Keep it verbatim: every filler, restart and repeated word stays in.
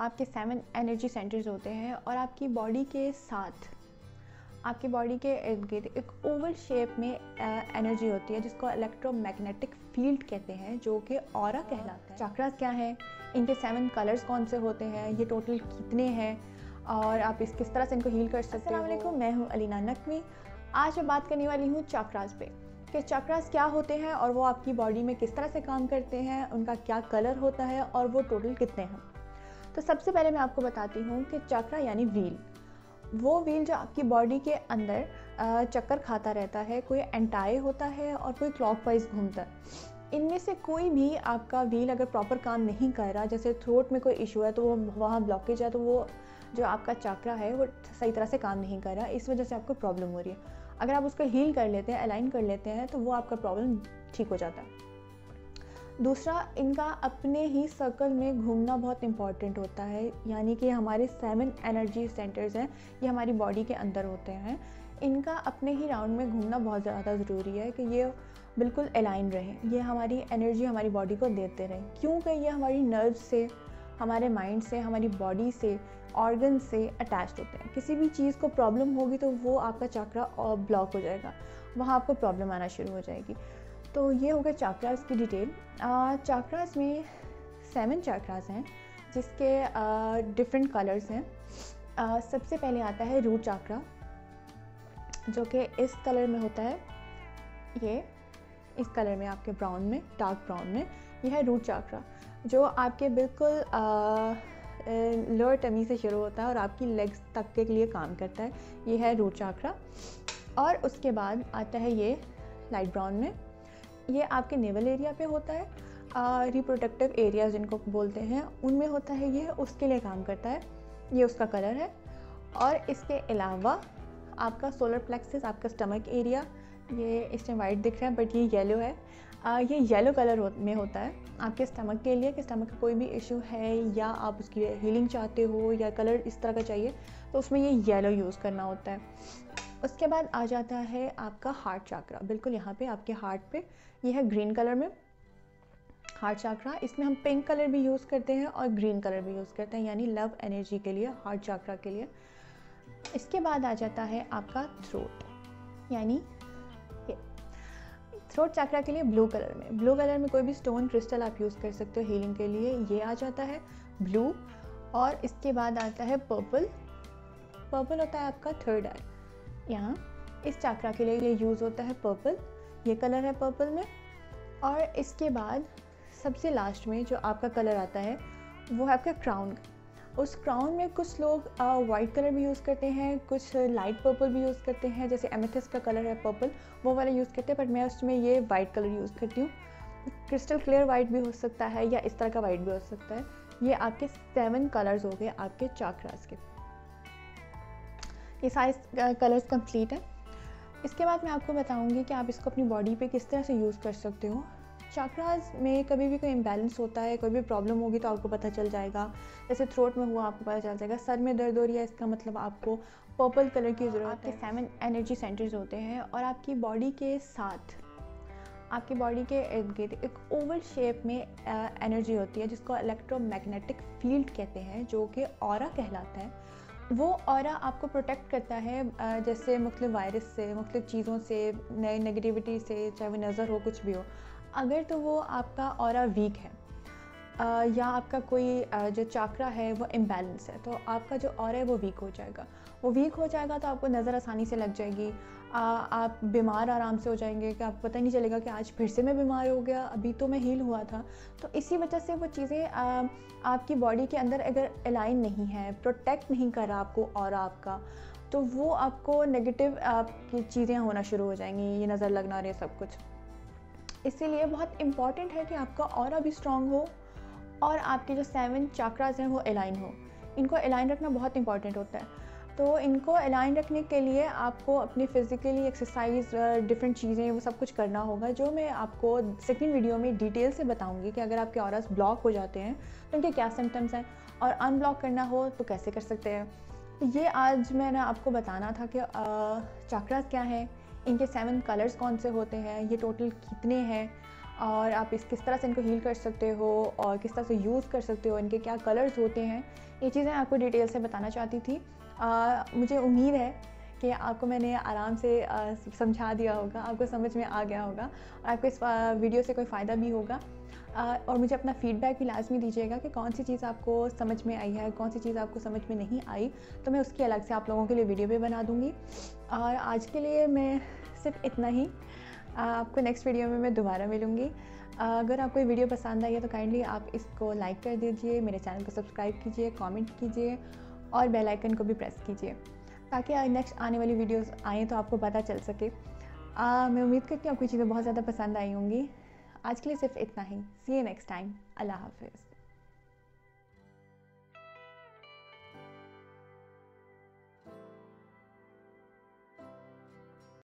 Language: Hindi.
आपके सेवन एनर्जी सेंटर्स होते हैं और आपकी बॉडी के साथ आपकी बॉडी के इर्द गिर्द एक ओवल शेप में एनर्जी होती है जिसको इलेक्ट्रोमैग्नेटिक फील्ड कहते हैं, जो कि ऑरा कहलाता है। चक्रास क्या है, इनके सेवन कलर्स कौन से होते हैं, ये टोटल कितने हैं और आप इस किस तरह से इनको हील कर सकते हैं। अस्सलाम वालेकुम, मैं हूँ अलीना नकवी। आज मैं बात करने वाली हूँ चक्रास पे कि चक्रास क्या होते हैं और वो आपकी बॉडी में किस तरह से काम करते हैं, उनका क्या कलर होता है और वो टोटल कितने हैं। तो सबसे पहले मैं आपको बताती हूँ कि चक्रा यानी व्हील, वो व्हील जो आपकी बॉडी के अंदर चक्कर खाता रहता है, कोई एंटाई होता है और कोई क्लॉकवाइज घूमता है। इनमें से कोई भी आपका व्हील अगर प्रॉपर काम नहीं कर रहा, जैसे थ्रोट में कोई इशू है तो वो वहाँ ब्लॉकेज है, तो वो जो आपका चक्रा है वो सही तरह से काम नहीं कर रहा, इस वजह से आपको प्रॉब्लम हो रही है। अगर आप उसको हील कर लेते हैं, अलाइन कर लेते हैं, तो वो आपका प्रॉब्लम ठीक हो जाता है। दूसरा, इनका अपने ही सर्कल में घूमना बहुत इम्पॉर्टेंट होता है, यानी कि हमारे सेवन एनर्जी सेंटर्स हैं, ये हमारी बॉडी के अंदर होते हैं। इनका अपने ही राउंड में घूमना बहुत ज़्यादा ज़रूरी है कि ये बिल्कुल अलाइन रहें, ये हमारी एनर्जी हमारी बॉडी को देते रहें, क्योंकि ये हमारी नर्व्स से, हमारे माइंड से, हमारी बॉडी से, ऑर्गन से अटैच्ड होते हैं। किसी भी चीज़ को प्रॉब्लम होगी तो वो आपका चक्रा ब्लॉक हो जाएगा, वहाँ आपको प्रॉब्लम आना शुरू हो जाएगी। तो ये हो गया चक्रास की डिटेल। चक्रास में सेवन चक्रास हैं जिसके डिफरेंट कलर्स हैं। आ, सबसे पहले आता है रूट चक्रा, जो कि इस कलर में होता है, ये इस कलर में आपके ब्राउन में, डार्क ब्राउन में, ये है रूट चक्रा, जो आपके बिल्कुल लोअर टमी से शुरू होता है और आपकी लेग्स तक के लिए काम करता है। ये है रूट चक्रा। और उसके बाद आता है ये लाइट ब्राउन में, ये आपके नेवल एरिया पे होता है, रिप्रोडक्टिव एरियाज जिनको बोलते हैं उनमें होता है ये, उसके लिए काम करता है, ये उसका कलर है। और इसके अलावा आपका सोलर प्लेक्सस, आपका स्टमक एरिया, ये इसमें वाइट दिख रहा है बट ये येलो है, आ, ये येलो कलर हो, में होता है आपके स्टमक के लिए, कि स्टमक का कोई भी इशू है या आप उसकी हीलिंग चाहते हो या कलर इस तरह का चाहिए तो उसमें ये येलो यूज़ करना होता है। उसके बाद आ जाता है आपका हार्ट चक्रा, बिल्कुल यहाँ पे आपके हार्ट पे, ये है ग्रीन कलर में हार्ट चक्रा। इसमें हम पिंक कलर भी यूज़ करते हैं और ग्रीन कलर भी यूज़ करते हैं, यानी लव एनर्जी के लिए, हार्ट चक्रा के लिए। इसके बाद आ जाता है आपका थ्रोट, यानी ये थ्रोट चक्रा के लिए ब्लू कलर में, ब्लू कलर में कोई भी स्टोन क्रिस्टल आप यूज़ कर सकते हो हीलिंग के लिए, ये आ जाता है ब्लू। और इसके बाद आता है पर्पल, पर्पल होता है आपका थर्ड आई, यहाँ इस चक्रा के लिए ये यूज़ होता है पर्पल, ये कलर है पर्पल में। और इसके बाद सबसे लास्ट में जो आपका कलर आता है वो है आपका क्राउन। उस क्राउन में कुछ लोग वाइट कलर भी यूज़ करते हैं, कुछ लाइट पर्पल भी यूज़ करते हैं, जैसे एमेथिस्ट का कलर है पर्पल, वो वाला यूज़ करते हैं, बट मैं उसमें ये वाइट कलर यूज़ करती हूँ। क्रिस्टल क्लियर वाइट भी हो सकता है या इस तरह का वाइट भी हो सकता है। ये आपके सेवन कलर्स हो गए आपके चक्रास के, ये सारे कलर्स कंप्लीट है। इसके बाद मैं आपको बताऊंगी कि आप इसको अपनी बॉडी पे किस तरह से यूज़ कर सकते हो। चक्रास में कभी भी कोई इम्बैलेंस होता है, कोई भी प्रॉब्लम होगी तो आपको पता चल जाएगा, जैसे थ्रोट में हुआ आपको पता चल जाएगा, सर में दर्द हो रही है इसका मतलब आपको पर्पल कलर की ज़रूरत है। आपके सेवन एनर्जी सेंटर्स होते हैं और आपकी बॉडी के साथ आपकी बॉडी के इर्द गिर्द एक ओवल शेप में एनर्जी होती है जिसको इलेक्ट्रोमैग्नेटिक फील्ड कहते हैं, जो कि ऑरा कहलाता है। वो ऑरा आपको प्रोटेक्ट करता है, जैसे मुख्तलिफ वायरस से, मुख्तलिफ चीज़ों से, नए नेगेटिविटी से, चाहे वो नज़र हो, कुछ भी हो। अगर तो वो आपका ऑरा वीक है या आपका कोई जो चक्रा है वो इम्बैलेंस है, तो आपका जो ऑरा है वो वीक हो जाएगा। वो वीक हो जाएगा तो आपको नज़र आसानी से लग जाएगी, आ, आप बीमार आराम से हो जाएंगे कि आपको पता ही नहीं चलेगा कि आज फिर से मैं बीमार हो गया, अभी तो मैं हील हुआ था। तो इसी वजह से वो चीज़ें आपकी बॉडी के अंदर अगर अलाइन नहीं है, प्रोटेक्ट नहीं कर रहा आपको और आपका, तो वो आपको नेगेटिव आपकी चीज़ें होना शुरू हो जाएंगी, ये नज़र लगना, ये सब कुछ। इसीलिए बहुत इम्पॉर्टेंट है कि आपका ऑरा भी स्ट्रॉन्ग हो और आपके जो सेवन चक्रास हैं वो अलाइन हो। इनको अलाइन रखना बहुत इंपॉर्टेंट होता है। तो इनको अलाइन रखने के लिए आपको अपनी फ़िज़िकली एक्सरसाइज, डिफरेंट चीज़ें, वो सब कुछ करना होगा, जो मैं आपको सेकंड वीडियो में डिटेल से बताऊंगी कि अगर आपके ऑरास ब्लॉक हो जाते हैं तो उनके क्या सिम्टम्स हैं और अनब्लॉक करना हो तो कैसे कर सकते हैं। तो ये आज मैंने आपको बताना था कि चक्रास क्या है, इनके सेवन कलर्स कौन से होते हैं, ये टोटल कितने हैं और आप इस किस तरह से इनको हील कर सकते हो और किस तरह से यूज़ कर सकते हो, इनके क्या कलर्स होते हैं, ये चीज़ें आपको डिटेल से बताना चाहती थी। आ, मुझे उम्मीद है कि आपको मैंने आराम से आ, समझा दिया होगा, आपको समझ में आ गया होगा और आपको इस आ, वीडियो से कोई फ़ायदा भी होगा। आ, और मुझे अपना फ़ीडबैक भी लाजमी दीजिएगा कि कौन सी चीज़ आपको समझ में आई है, कौन सी चीज़ आपको समझ में नहीं आई, तो मैं उसकी अलग से आप लोगों के लिए वीडियो भी बना दूँगी। और आज के लिए मैं सिर्फ इतना ही, आपको नेक्स्ट वीडियो में मैं दोबारा मिलूँगी। अगर आपको ये वीडियो पसंद आई है तो काइंडली आप इसको लाइक कर दीजिए, मेरे चैनल को सब्सक्राइब कीजिए, कमेंट कीजिए और बेल आइकन को भी प्रेस कीजिए ताकि नेक्स्ट आने वाली वीडियोस आएँ तो आपको पता चल सके। आ, मैं उम्मीद करती हूँ आपको चीज़ें बहुत ज़्यादा पसंद आई होंगी। आज के लिए सिर्फ इतना ही। See you next time. अल्लाह हाफ़िज़।